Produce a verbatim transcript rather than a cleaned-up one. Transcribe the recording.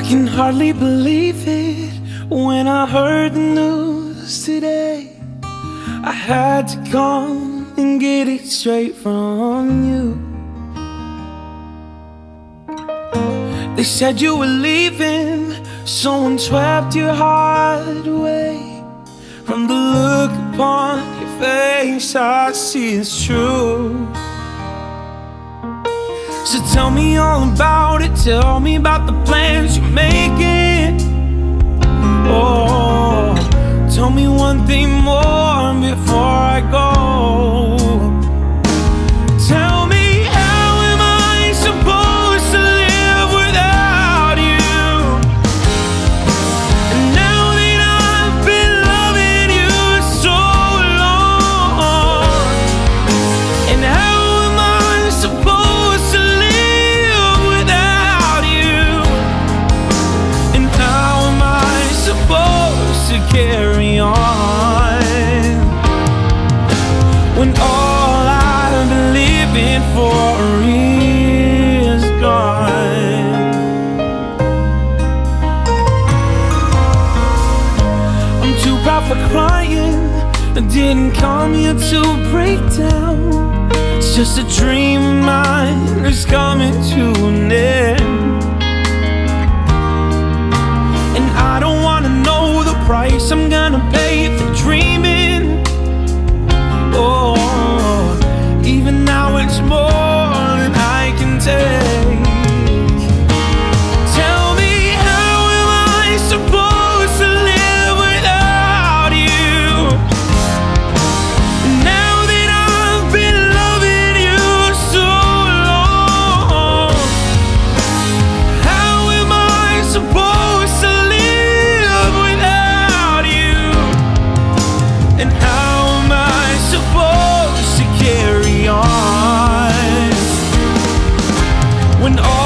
can hardly believe it when I heard the news today. I had to come and get it straight from you. They said you were leaving, someone swept your heart away. From the look upon your face, I see it's true. So tell me all about it, tell me about the plans you're making. Oh, tell me one thing more before I go. Tell me, how am I supposed to live without you? And now that I've been loving you so long, and how am I supposed to live without you? And how am I supposed to carry on when all I've been living for is gone? I'm too proud for crying, I didn't come here to break down. It's just a dream of mine that's coming to an end. And I don't wanna know the price I'm gonna pay for dreaming. Oh, even now it's more than I can take. Tell me, how am I supposed to live without you? Now that I've been loving you so long, how am I supposed to live without you? And how am I supposed to carry on when all